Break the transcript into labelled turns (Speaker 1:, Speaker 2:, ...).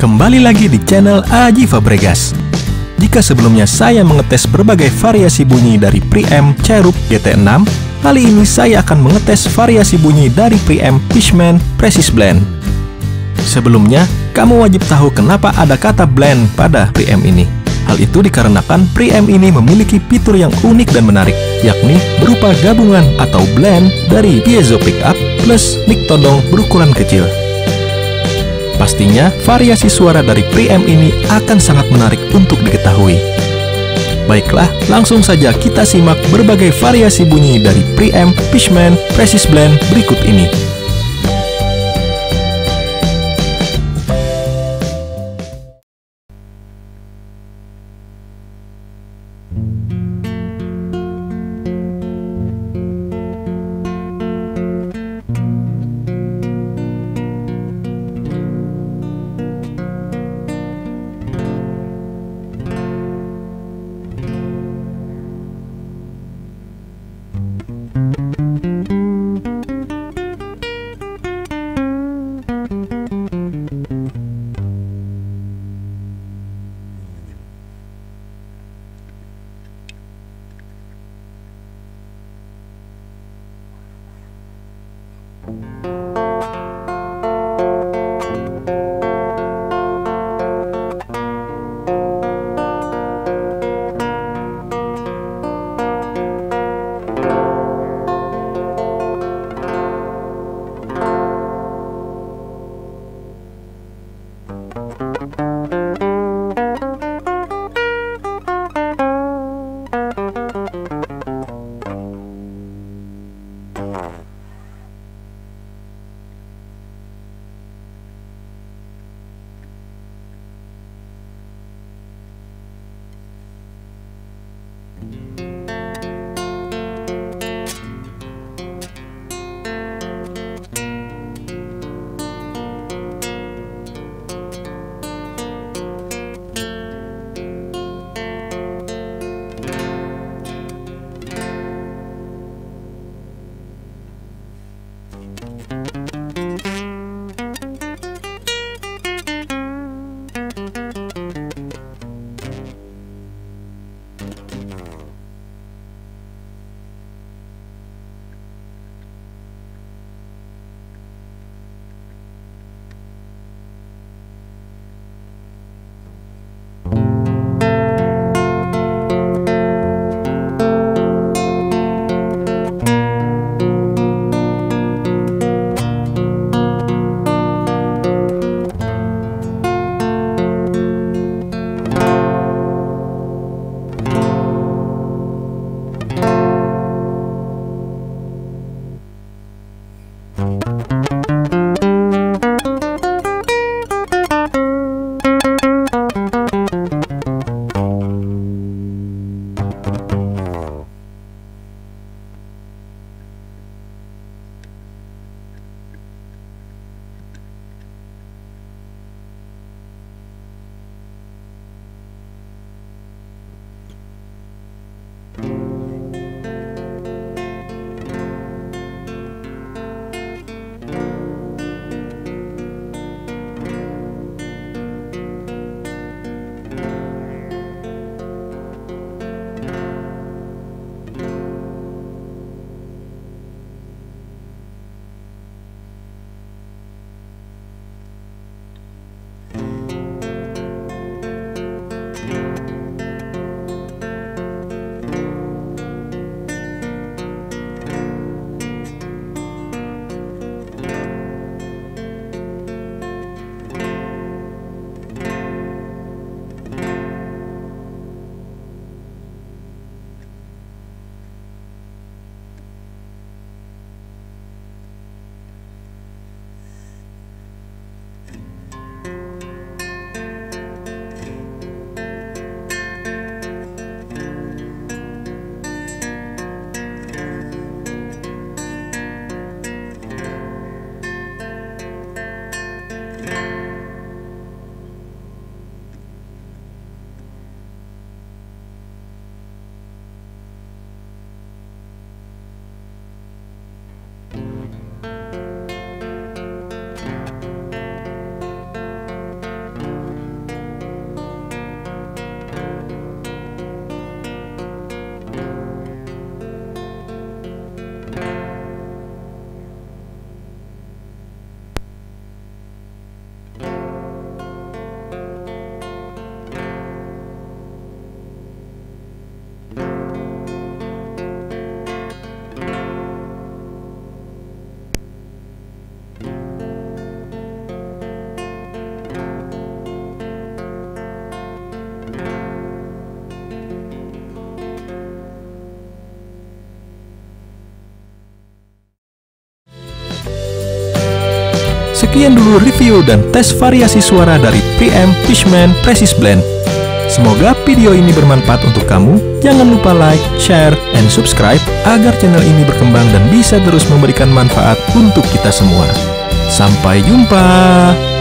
Speaker 1: Kembali lagi di channel Aji Fabregas. Jika sebelumnya saya mengetes berbagai variasi bunyi dari preamp Cherub GT6, kali ini saya akan mengetes variasi bunyi dari preamp Fishman Precis Blend. Sebelumnya, kamu wajib tahu kenapa ada kata blend pada preamp ini. Hal itu dikarenakan preamp ini memiliki fitur yang unik dan menarik, yakni berupa gabungan atau blend dari piezo pickup plus mic todong berukuran kecil. Pastinya, variasi suara dari preamp ini akan sangat menarik untuk diketahui. Baiklah, langsung saja kita simak berbagai variasi bunyi dari preamp Fishman Precis Blend berikut ini. Sekian dulu review dan tes variasi suara dari Preamp Fishman Precision Blend. Semoga video ini bermanfaat untuk kamu. Jangan lupa like, share, and subscribe agar channel ini berkembang dan bisa terus memberikan manfaat untuk kita semua. Sampai jumpa!